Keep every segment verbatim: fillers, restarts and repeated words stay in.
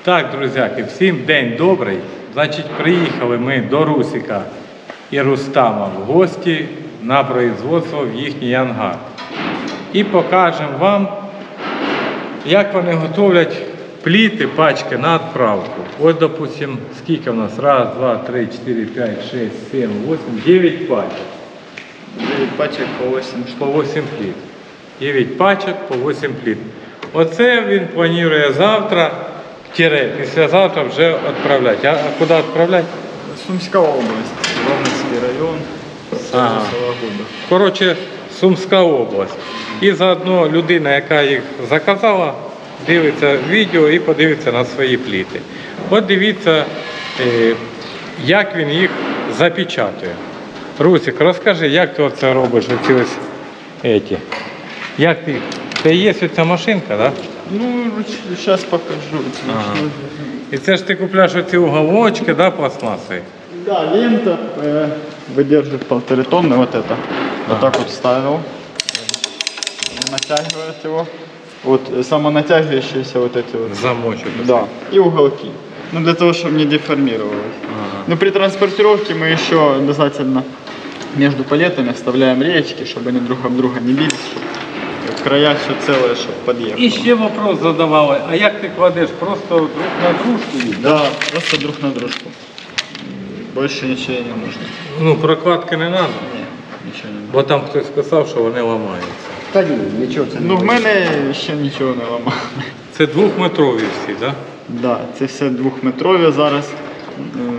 Так, друзяки, всім день добрий. Значить, приїхали ми до Русика і Рустама в гості на производство в їхній ангар. І покажемо вам, як вони готовлять пліти, пачки на відправку. Ось, допустим, скільки в нас? Раз, два, три, чотири, п'ять, шість, сім, вісім, дев'ять пачок. дев'ять пачок по вісім штук. По вісім пліт. дев'ять пачок по вісім пліт. Оце він планує завтра, тире, післязавтра вже відправляти. А куди відправляти? Сумська область, Ровненський район, село Ага. Сологуба. Коротше, Сумська область. І заодно людина, яка їх заказала, дивиться відео і подивиться на свої пліти. От дивіться, е, як він їх запечатує. Русик, розкажи, як ти оце робиш, оці ось еті. Як ти? Це є ця машинка, так? Да? Ну, зараз покажу. Ага. І це ж ти купляєш оці уголочки, да, пластмасові? Да, лента э, выдерживает полторы тонны, вот это. Вот так вот ставил. Натягивает его. Вот самонатягивающиеся вот эти вот. Замочок. Да. И уголки. Ну, для того, чтобы не деформировалось. Ага. Ну, при транспортировке мы еще обязательно между палетами вставляем реечки, чтобы они друг об друга не бились, чтобы края все целое, чтобы подъехало. І ще вопрос задавали, а як ти кладеш, просто друг на дружку їх? Да, просто друг на дружку. Больше ничего не нужно. Ну, прокладки не треба, Ні, нічого не нужно. бо там хтось писав, що вони ламаються. Та ні, нічого це не Ну, в буде. мене ще нічого не ламало. Це двохметрові всі, так? Да? Да, це все двохметрові зараз. Е,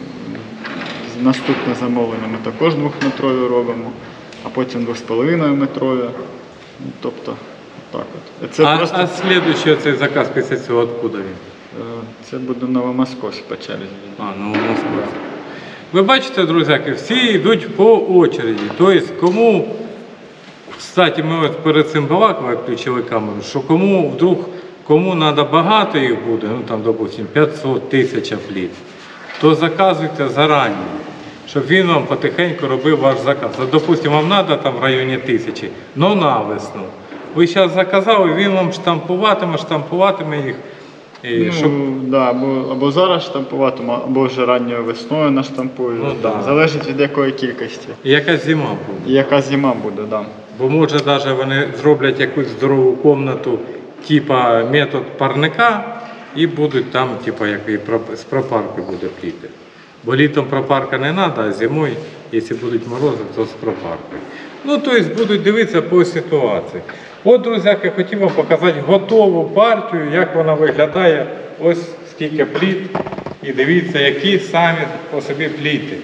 Наступне замовлення ми також двохметрові робимо, а потім двох з половиною метрові. Ну, тобто, так от. Це А, просто а слідуючий цей заказ після цього откуда він? е, це буде Новомосковськ по черзі. А, ну, Москва. Ви бачите, друзяки, всі йдуть по очереді. Тобто, кому, кстати, ми от перед цим балакали, включили камеру, що кому вдруг, кому треба багато їх буде, ну там, допустим, п'ятсот тисяч пліт, то заказуйте зарані, щоб він вам потихеньку робив ваш заказ. От, допустим, вам треба там в районі тисячі, але на весну. Ви зараз заказали, він вам штампуватиме, штампуватиме їх. І Ну, щоб... да, або, або зараз штампуватиму, або вже ранньою весною наштампую. Ну, Там, да. Залежить від якої кількості. І якась зима буде. І яка зима буде, да. Бо може навіть вони зроблять якусь здорову кімнату, типа метод парника, і будуть там, типа, як і про- з пропарки буде пліти. Бо літом пропарка не треба, а зимою, якщо будуть морози, то з пропаркою. Ну, тобто будуть дивитися по ситуації. От, друзяки, хотів вам показати готову партію, як вона виглядає. Ось скільки пліт. І дивіться, які самі по собі пліти.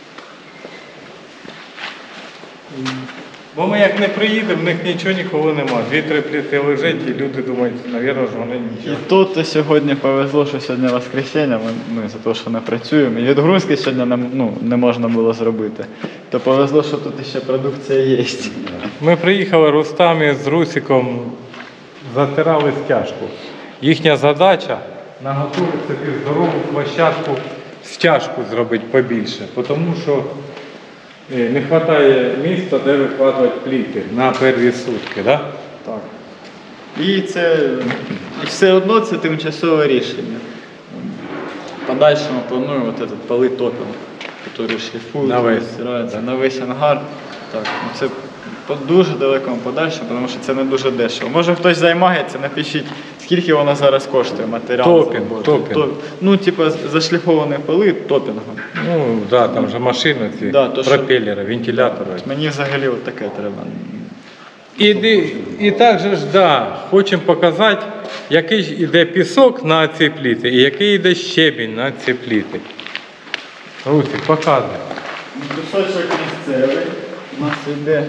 Бо ми як не приїдемо, в них нічого ніколи немає. Дві-три пліти лежать і люди думають, мабуть, що вони І нічого. тут сьогодні повезло, що сьогодні воскресенье, ми, ми за те, що не працюємо. І відгрузки сьогодні не, ну, не можна було зробити. То повезло, що тут ще продукція є. Ми приїхали Рустамі з Русиком, затирали стяжку. Їхня задача наготувати собі здорову площадку, стяжку зробити побільше, тому що е, не вистачає місця, де викладувати пліти на перві сутки. Да? Так. І це і все одно це тимчасове рішення. В подальшому планую вот этот поли топінг, який шліфують, На весь. стираються, на весь ангар. Так, ну це по дуже далекому подальшому, тому що це не дуже дешево. Може хтось займається, напишіть, скільки воно зараз коштує матеріал. Топінг, за роботу. топінг. Топ- Ну, типу, зашліфовані поли топінгом. Ну, да, там же машини, ці, Да, то, що- пропелери, вентилятори. Мені взагалі от таке треба. І, ди- і також ж, да, хочемо показати, який ж іде пісок на ці пліти і який йде щебінь на ці пліти. Русик, показуй. Кусочок місцевий у нас йде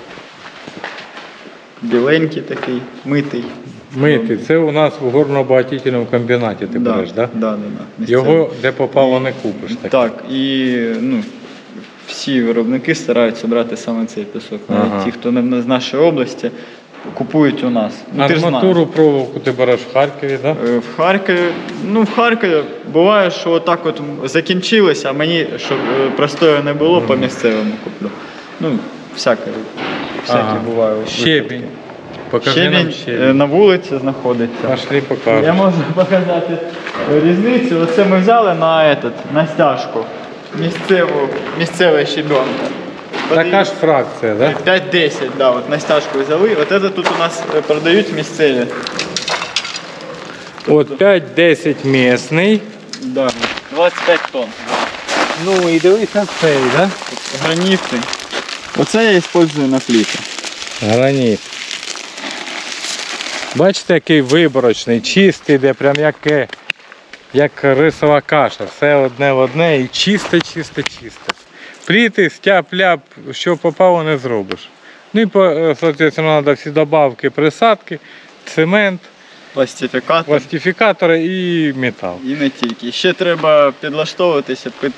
біленький такий, митий. Мити, це у нас в горно-обогатительному комбінаті ти Да, береш, так? да, да, да, місцевий. Його де попало не купиш. Так? Так, і ну, всі виробники стараються брати саме цей пісок. Навіть Ага. ті, хто не з нашої області, купують у нас. Ну, ти ж Арматуру, знаєш. проволоку ти береш в Харкові, так? Е, В Харкові, ну в Харкові буває, що отак от закінчилося, а мені, щоб е, простою не було, по місцевому куплю. Ну, всяке, всякі Ага. бувають. Щебінь. Покажи нам щебінь щебінь. е, на вулиці знаходиться. Пошли Я покажемо. можу показати різницю. Оце ми взяли на, этот, на стяжку місцеву, місцеве щебенка. Така ж фракція, да? п'ять-десять, да, от на стяжку взяли. От це тут у нас е, продають місцеві. От п'ять-десять місний. Да. двадцять п'ять тонн. Ну і дивись на цей, да? Граніти. Оце я використовую на пліти. Граніт. Бачите, який виборочний, чистий, де прям як, як рисова каша. Все одне в одне і чисте, чисте, чисте. Пліти, стяп, ляп, що попало, не зробиш. Ну і, по- соответственно, треба всі добавки, присадки, цемент, Пластифікатор. пластифікатори і метал. І не тільки. Ще треба підлаштовуватися під,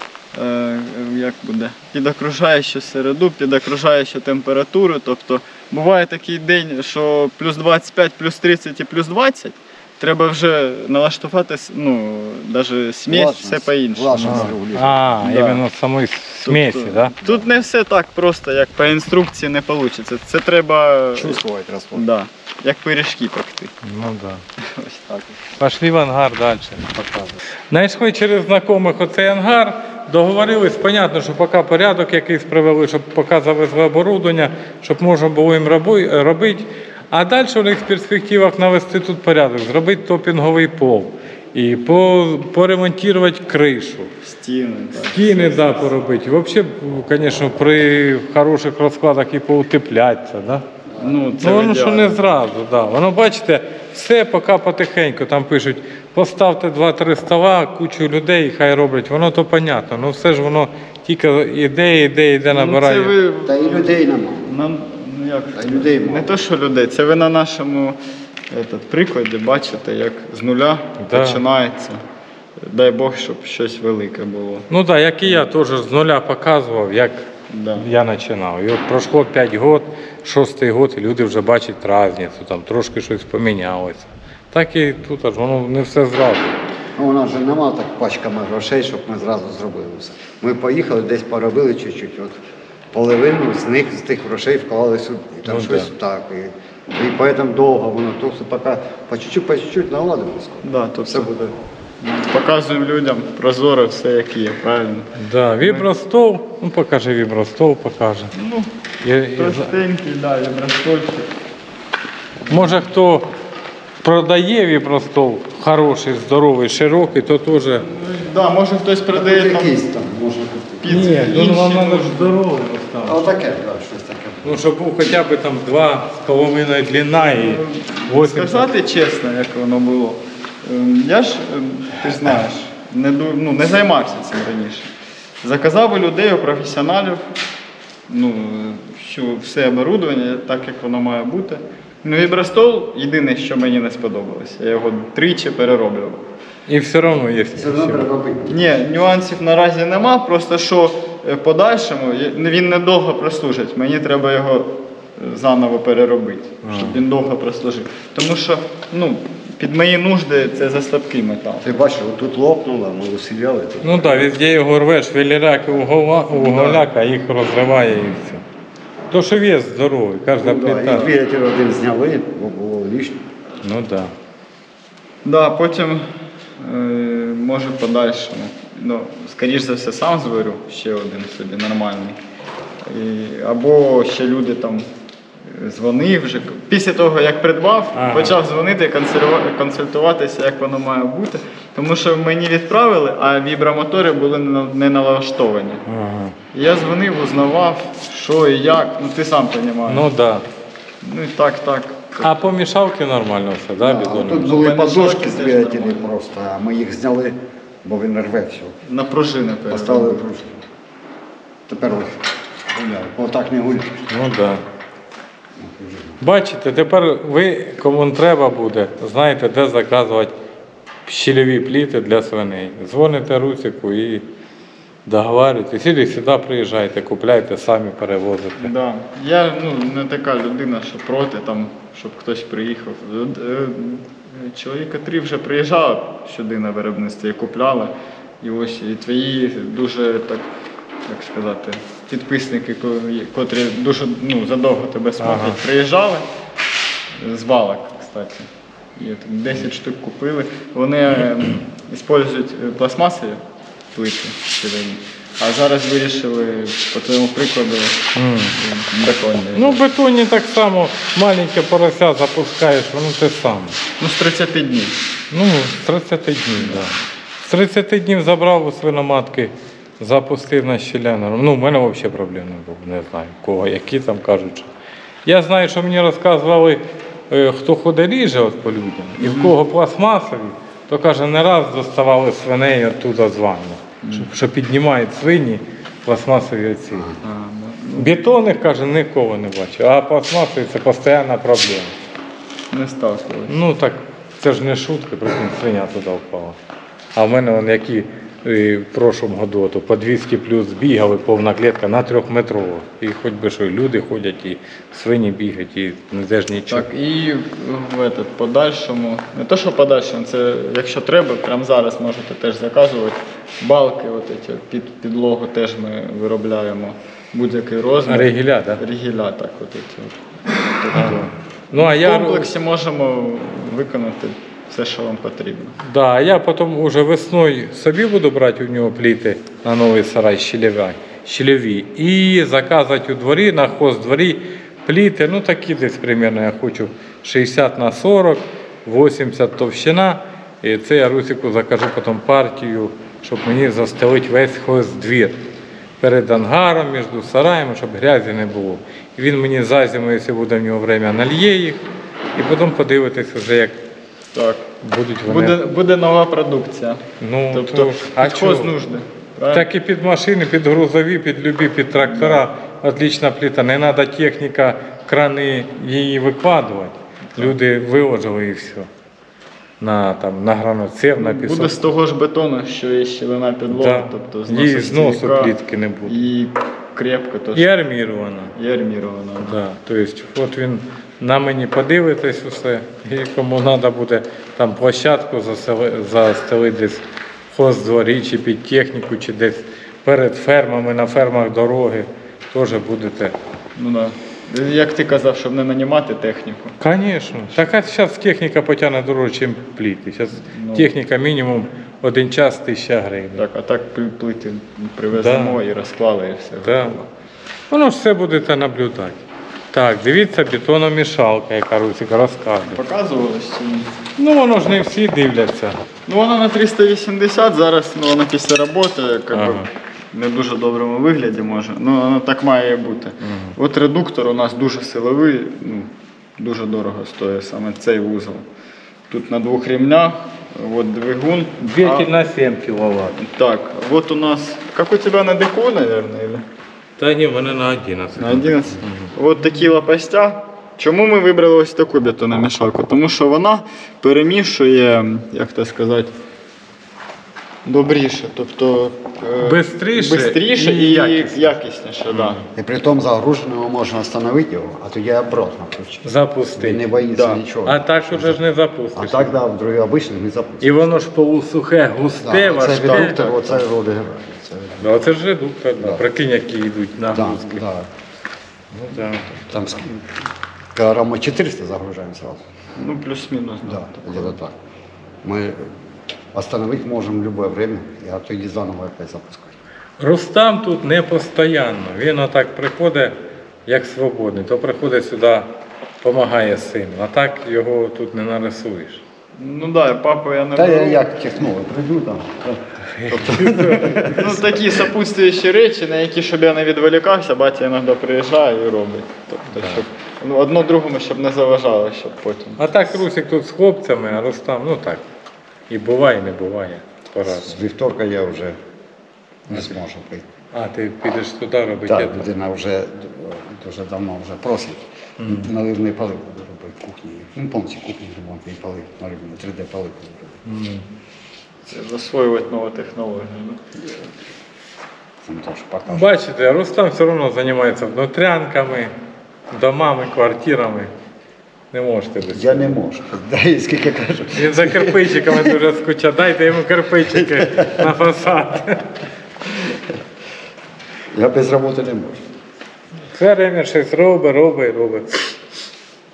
е, як буде, під окружаючу середу, під окружаючу температуру. Тобто буває такий день, що плюс двадцять п'ять, плюс тридцять і плюс двадцять. Треба вже налаштувати, ну, навіть смесь, все по-іншому. Влажність А, регулює. а Да. іменно самої смесі, Тобто, да? Тут не все так просто, як по інструкції не вийде. Це треба Чувствовать раствор. да, як пиріжки пекти. Ну да. Ось так. Пошли в ангар далі показувати. Знайшли через знайомих оцей ангар, договорились, понятно, що поки порядок якийсь привели, щоб поки завезли оборудовання, щоб можна було їм роби- робити. А далі у них в перспективах навести тут порядок, зробити топінговий пол і по, поремонтувати кришу. Стіни. Так. Стіни, да, поробити. Взагалі, звісно, при хороших розкладах і поутеплятися, да? Ну, це Ну, воно що ідеально. не зразу, да. Воно, бачите, все поки потихеньку. Там пишуть, поставте два-три стола, кучу людей, хай роблять. Воно то понятно. Ну все ж воно тільки іде, іде, іде, набирає. Ну, це ви Та і людей нема. на, ну, як, Та й людей мало. не то, що людей, це ви на нашому этот, прикладі бачите, як з нуля Да. починається. Дай Бог, щоб щось велике було. Ну так, да, як і я теж з нуля показував, як Да. я починав. І от пройшло п'ять років, шостий рік, і люди вже бачать різницю, там трошки щось помінялося. Так і тут аж воно не все зразу. Ну, у нас же нема так пачками грошей, щоб ми зразу зробили все. Ми поїхали, десь поробили чуть-чуть. От половину з них, з тих грошей вклали сюди. І там Ну, щось да. так. І, і поэтому довго воно то все поки по чуть-чуть, по чуть-чуть наладилося. Да, то Все все буде. показуємо людям прозоро все, як є, правильно. Да, вібростол, ну покажи вібростол, покаже. Ну, І, і, за- простенький, да, вібростольчик. може хто продає вібростол хороший, здоровий, широкий, то теж. Да, може хтось продає там Якийсь там може бути. під Ні, інші, ну вам треба може. здоровий А поставити. отаке, так, щось таке. Ну, щоб був хоча б там два з половиною длина і вісім. Сказати чесно, як воно було. Ем, Я ж, ем, ти ж знаєш, не, ду- ну, не займався цим раніше. Заказав у людей, у професіоналів, ну, що все оборудовання, так як воно має бути. Ну, вібростол єдине, що мені не сподобалося. Я його тричі перероблював. І все одно є. Це треба робити. Ні, нюансів наразі нема, просто що е, в подальшому є- він недовго прослужить. Мені треба його е, заново переробити, щоб він довго прослужив. Тому що ну, під мої нужди це за слабкий метал. Ти бачиш, отут лопнуло, ми усіляли. тут. Ну так, да, везде його рвеш, віліляки уголяка, а їх розриває і все. То, що вес здоровий, кожна Ну, да, плита. і двигатель один зняли, бо було лишнє. Ну так. Да. Да, потім, е, може, в подальшому. Ну, скоріш за все, сам зварю ще один собі нормальний. І, або ще люди там е, дзвонив вже. Після того, як придбав, Ага. почав дзвонити, консерва- консультуватися, як воно має бути. Тому що мені відправили, а вібромотори були не на- не налаштовані. Ага. І я дзвонив, узнавав, що і як. Ну ти сам розумієш. Ну так. Да. Ну і так, так. А по мішалки нормально все, да, А бідоні? тут були Мене подушки шоки з теж двигателів нормально. просто, а ми їх зняли, бо він рве все. На пружини Поставили переробив. пружки. Тепер ось гуляють. Отак не гуляють. Ну так. Да. Бачите, тепер ви, кому треба буде, знаєте, де заказувати щільові пліти для свиней. Дзвоните Русику і договарюєтесь. Іди сюди приїжджайте, купляйте, самі перевозите. Да. Я ну, не така людина, що проти, там, щоб хтось приїхав. Е, е, Чоловіка три вже приїжджали сюди на виробництво і купляли. І ось і твої дуже, так, як сказати, підписники, ко- котрі дуже ну, задовго тебе смотрять, Ага. приїжджали. з балок, кстати. І от десять штук купили. Вони е, використовують пластмасові плити, а зараз вирішили, по твоєму прикладу, М. бетонні. Ну, в бетоні так само маленьке порося запускаєш, воно те саме. Ну, з тридцяти днів. Ну, з тридцяти днів, так. Да. З тридцяти днів забрав у свиноматки, запустив на щелянером. Ну, в мене взагалі проблем не було, не знаю, кого, які там кажуть. Що. Я знаю, що мені розказували, е, хто ходить ріже от по людям, і в кого пластмасові, то каже, не раз доставали свиней оттуда з ванни, що, що піднімають свині пластмасові оці. А, ну, Бетонних, каже, нікого не бачив, а пластмасові це постійна проблема. не сталкивався. Ну так, це ж не шутка, прикинь, свиня туди впала. А в мене вон, які е, в прошлому году то по двісті плюс бігали, повна клітка на трьохметрово. І хоч би що, і люди ходять, і свині бігають, і не де ж нічого. Так, і в этот, подальшому, не то, що подальшому, це якщо треба, прямо зараз можете теж заказувати. Балки, от эти, під підлогу теж ми виробляємо будь-який розмір. Ригіля, так? Да? Ригіля, так, от эти. От. Тобто, Ну, а в я, комплексі можемо виконати все, що вам потрібно. да, а я потім уже весною собі буду брати у нього пліти на новий сарай щільові, щільові і заказувати у дворі, на хоздворі пліти, ну такі десь примерно я хочу шістдесят на сорок, вісімдесят товщина. І це я Русику закажу потім партію, щоб мені застелити весь хоздвір перед ангаром, між сараями, щоб грязі не було. І він мені за зиму, якщо буде в нього время, нальє їх, і потім подивитись вже, як Так. будуть вони. Буде, буде нова продукція. Ну, Тобто то, а під чого? хознужди. Правильно? Так і під машини, під грузові, під любі, під трактора. Отлічна плита. Не треба техніка, крани її викладувати. Люди виложили і все. На, там, на граноцев, на пісок. Буде з того ж бетону, що є щілина підлога, Да. тобто Її зносу стійка, плітки не буде. І крепко, то І армірована. і армірована. Да. Тобто, от він на мені подивитись усе, і кому треба буде там площадку засели- застелити десь в хоздворі, чи під техніку, чи десь перед фермами, на фермах дороги, теж будете. Ну, да. Як ти казав, щоб не нанімати техніку. Звісно. Так а зараз техніка потягне дорожче, ніж пліти. Зараз Ну. техніка мінімум один час тисяча гривень. Так, а так пл- плити привеземо Да. і розклали, і все. Да. готово. Воно ж все будете наблюдати. Так, дивіться, бетономішалка, яка Русика розказує. Показувалось чи ні? Ну воно ж не всі дивляться. Ну, вона на триста вісімдесят, зараз ну, вона після роботи як би, Ага. не в дуже доброму вигляді може. Ну, вона так має бути. От редуктор у нас дуже силовий, ну, дуже дорого стоїть саме цей вузол. Тут на двох рівнях, от двигун. Двигатель на сім кіловат. А, так, вот у нас, как у тебя на ДКО, наверное, или? Та ні, в мене на одинадцять. На одинадцять. От такі лопастя. Чому ми вибрали ось таку бетономішалку? Тому що вона перемішує, як це сказати, добріше. Тобто е, Бистріше бистріше і і, якісніше. якісніше. Да. І при тому загруженому можна встановити його, а тоді обратно включити. Запусти. Він не боїться Да. нічого. А так що вже ж не А запустиш. так, да, в другий обичний не запустиш. І воно ж полусухе, густе, Да, це важке. редуктор, оце роди грає. Це... Да, оце ж редуктор, да. Да. Прикинь, які йдуть Да, нагрузки. да. Ну, да. Там ск- килограмма четыреста загружаем сразу. Ну, плюс-мінус. Да, где-то так. Мы остановить можем в любое время, а тоді заново опять запускать. Рустам тут не постійно. Він отак приходить, як свободний, то приходить сюди, допомагає сину. А так його тут не нарисуєш. Ну так, да, папу я не Та я беру. як технолог прийду там. Ну, такі сопутствуючі речі, на які, щоб я не відволікався, батя іноді приїжджає і робить. Тобто, щоб, ну, одно другому, щоб не заважало, щоб потім. А так Русик тут з хлопцями, а Рустам, ну так. І буває, і не буває. Пора. З вівторка я вже не зможу прийти. А, ти підеш туди робити? Так, це? людина вже дуже давно вже просить. Наливний полив буду робити в кухні. Ну, повністю кухні ремонтний полив, наливний, три дэ полив буду робити. М. Це засвоювати нову технологію. да? Там теж покажу. Бачите, Рустам все одно займається внутрянками, домами, квартирами. Не можете без Я не можу. Дай скільки кажу. Він за кирпичиками дуже скучає. Дайте йому кирпичики на фасад. Я без роботи не можу. Все время щось робить, робить, робить.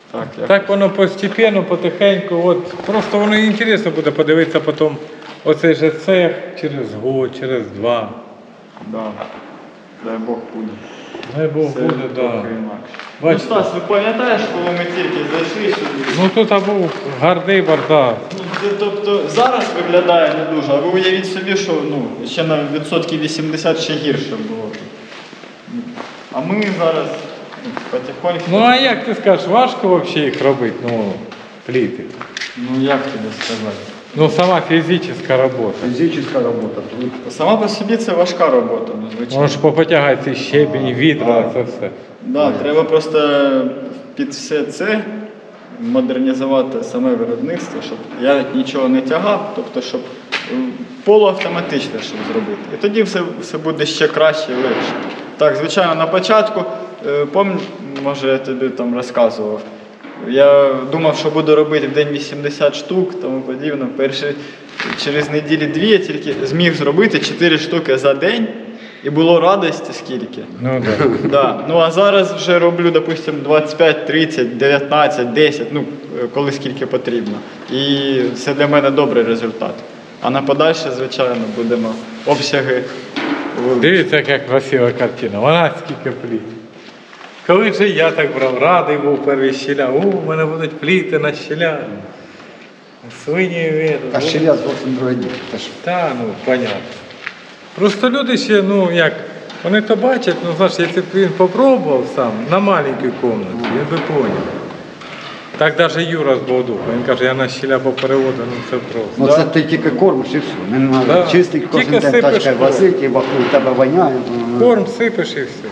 Так, я... Так воно постепенно, потихеньку, от, просто воно і інтересно буде подивитися потім оцей же цех через год, через два. Да. Дай Бог буде. Дай Бог Все буде, так. трохи Да. інакше. Бачите? Ну, Стас, ви пам'ятаєш, коли ми тільки зайшли сюди? Ну тут був гарний бардак. Ну, це, тобто зараз виглядає не дуже, а ви уявіть собі, що ну, ще на відсотків вісімдесят ще гірше було. А ми зараз ну, потихоньку. Ну а як ти скажеш, важко взагалі їх робити, ну, пліти? Ну як тобі сказати? Ну сама фізична робота. Фізична робота. Тут Сама по собі це важка робота, ну, звичайно. Воно ж попотягає цей щебінь, відра, це все. Да, треба просто під все це модернізувати саме виробництво, щоб я нічого не тягав, тобто щоб е, полуавтоматично щоб зробити. І тоді все, все буде ще краще і легше. Так, звичайно, на початку, е, пам'ятаєш, може я тобі там розказував, я думав, що буду робити в день вісімдесят штук, тому подібно. Перші, через неділі дві я тільки зміг зробити чотири штуки за день. І було радості скільки. Ну да. Да. Ну а зараз вже роблю, допустим, двадцять п'ять, тридцять, дев'ятнадцять, десять, ну коли скільки потрібно. І це для мене добрий результат. А на подальше, звичайно, будемо обсяги великі. Дивіться, яка красива картина. Вона скільки пліт. Коли ж я так брав, радий був перший щіля. О, у мене будуть пліти на щіля. Свині виду. а щеля зовсім друге діло. Та що? Та, ну, понятно. Просто люди ще, ну як, вони то бачать, ну знаєш, якщо б він попробував сам на маленькій кімнаті, він би поняв. Так навіть Юра з Богодуха, він каже, я на щіля попереводу, ну це просто. Ну це ти тільки кормиш і все. Не треба Да. чистити кожен Тільки день сипеш тачкою корм. возити, і вокруг тебе воняє. ну, Корм сипеш і все.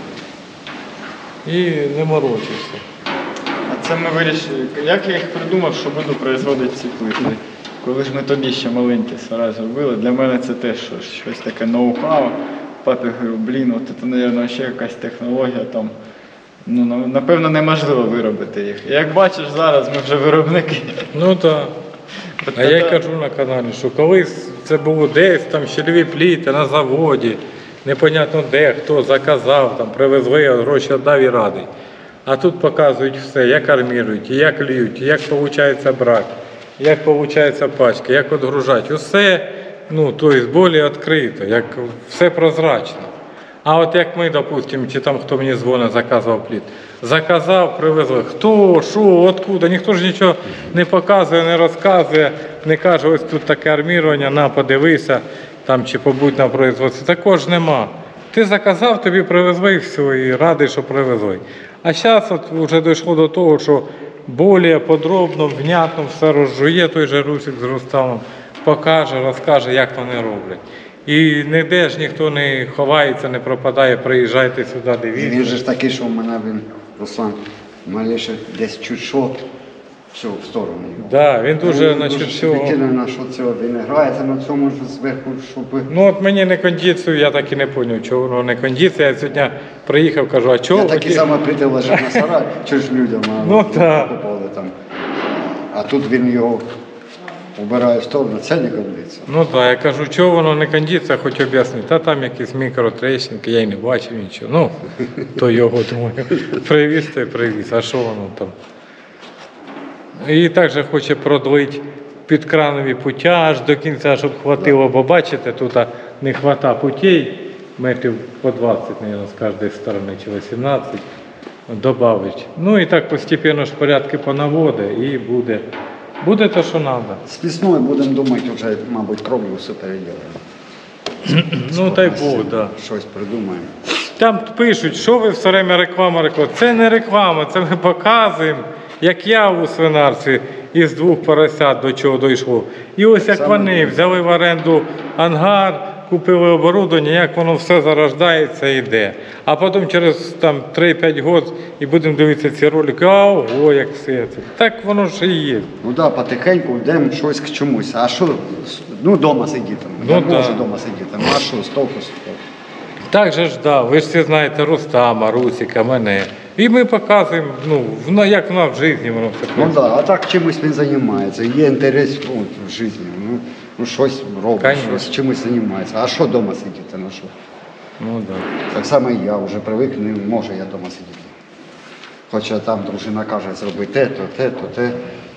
І не морочишся. А це ми вирішили, як я їх придумав, що буду производити ці плити. Коли ж ми тобі ще маленький сарай зробили, для мене це теж щось, щось таке ноу-хау. Папі говорю, блін, от це, мабуть, ще якась технологія там. Ну, на- напевно, неможливо виробити їх. І як бачиш, зараз ми вже виробники. Ну так. От А я й тоді- кажу на каналі, що колись це було десь там щільові пліти на заводі, непонятно де, хто заказав, там привезли, гроші віддав і радий. А тут показують все, як армірують, і як льють, і як виходить брак, і як виходить пачка, як відгружати. Усе, ну, тобто, більш відкрито, як все прозрачно. А от як ми, допустимо, чи там хто мені дзвонить, заказував пліт. Заказав, привезли. Хто, що, откуда, ніхто ж нічого не показує, не розказує, не каже, ось тут таке армірування, на, подивися, там, чи побудь на производстві. Також нема. Ти заказав, тобі привезли і все, і радий, що привезли. А зараз от вже дійшло до того, що більш подробно, внятно все розжує той же Русик з Руставом, покаже, розкаже, як вони роблять. І ніде ж ніхто не ховається, не пропадає, приїжджайте сюди, І дивіться. він же ж такий, що в мене він, Руслан, маліше десь чуть що, все, в сторону його. Да, він дуже, Він значить, всього. щепетильний на що цього, він не грається на цьому ж зверху, щоб... Ну от мені не кондицію, я так і не зрозумів, чого воно не кондиція. Я сьогодні приїхав, кажу, а чого? Я такий ви- самий прийти лежав на сарай, чи ж людям а, Ну, так. покупали там. А тут він його убирає в сторону, це не кондиція. Ну так, я кажу, чого воно не кондиція, хоч об'яснити. Та там якісь мікротрещинки, я й не бачив нічого. Ну, то його, думаю, привіз, то й привіз, а що воно там? І також хоче продлити підкранові пуття аж до кінця, щоб хватило, бо бачите, тут не хвата путей, метрів по двадцять, мабуть, з кожної сторони, чи вісімнадцять, добавить. Ну і так постійно ж порядки понаводить і буде, буде те, що треба. З весною будемо думати, вже, мабуть, кровлю все переділимо. Ну дай Бог, так. Да. Щось придумаємо. Там пишуть, що ви все время реклама, реклама. Це не реклама, це ми показуємо, як я у свинарстві із двох поросят до чого дійшло. І ось як Саме вони взяли в оренду ангар, купили оборудовання, як воно все зарождається і йде. А потім через там, три-п'ять років і будемо дивитися ці ролики, а ого, як все це. Так воно ж і є. Ну так, да, потихеньку йдемо щось к чомусь. А що, ну, вдома сидіти. Ну, Я да. можу вдома сидіти. Ну, а що, з толку, з толку. Так же ж, да, ви ж всі знаєте Рустама, Русіка, мене. І ми показуємо, ну, в- як воно в житті воно все Ну працює. так, да, а так чимось він займається. Є інтерес ну, в житті. Ну, ну щось робить, Конечно. щось чимось займається. А що вдома сидіти? Ну, що? Ну, да. Так само і я вже привик, не можу я вдома сидіти. Хоча там дружина каже, зроби те, то те, то те.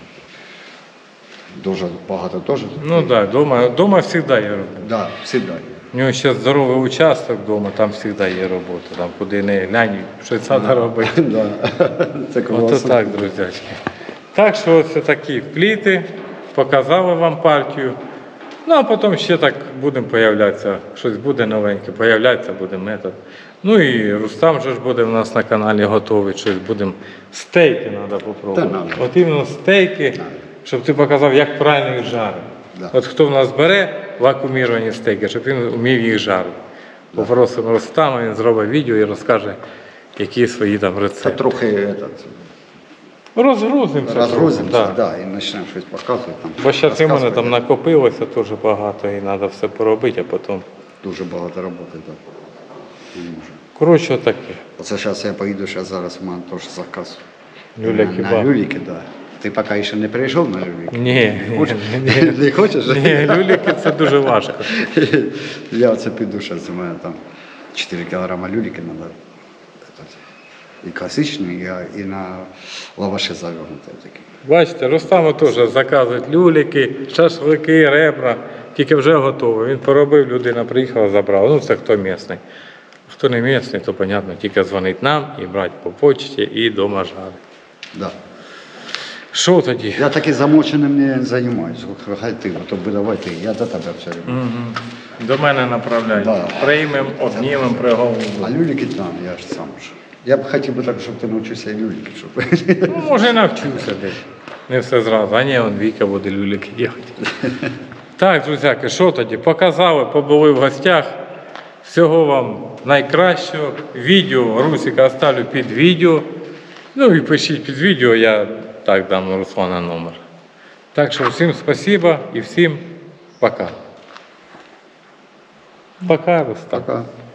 Дуже багато теж. Ну так, да, дома, дома завжди є робота. Да, завжди. У нього ще здоровий участок вдома, там завжди є робота. Там куди не глянь, щось треба робити. Да. Це Ото класно. так, друзячки. Так що ось такі пліти, показали вам партію. Ну, а потім ще так будемо появлятися, щось буде новеньке, появляться буде метод. Ну і Рустам же ж буде в нас на каналі готовий, щось будемо. Стейки треба попробувати. Та надо. От іменно стейки, щоб ти показав, як правильно їх жарити. Да. От хто в нас бере вакууміровані стейки, щоб він вмів їх жарити. Попросимо Рустама, він зробить відео і розкаже, які свої там Та рецепти. трохи этот, Розгрузимося. розгрузимося, да. да, і почнемо щось показувати. Там, Бо зараз і в мене розказувати. там накопилося дуже багато і треба все поробити, а потім. Дуже багато роботи, так. Не можу. Коротше, таке. Оце зараз я поїду, зараз зараз у мене теж заказ. Люля на, на кебаб. люліки, так. Да. Ти поки ще не прийшов на люліки? Ні, Не хочеш? ні. Не хочеш? Ні, люліки це дуже важко. Я оце піду, зараз у мене там чотири кілограма люліки треба. І класичні, і, і на лаваші завернути такі. Бачите, Рустаму теж заказують люліки, шашлики, ребра, тільки вже готові. Він поробив, людина приїхала, забрала. Ну, це хто місний. Хто не місний, то, понятно, тільки дзвонить нам і брати по почті, і вдома жарить. Да. Що тоді? Я таки замоченим не займаюся. Хай ти, то давай ти, я до тебе все люблю. Мгм. До мене направляють. Да. Приймемо, обнімемо, А приголубимо. люліки там, я ж сам ж. Я б хотів би так, щоб ти навчився і люліки, щоб. Ну, може, і навчуся десь. Не все зразу. А ні, он Віка буде люліки робити. Так, друзяки, що тоді? Показали, побули в гостях. Всього вам найкращого. Відео Русика оставлю під відео. Ну і пишіть під відео, я так дам Руслана номер. Так що всім спасибо і всім пока. Пока, Рустам. Пока.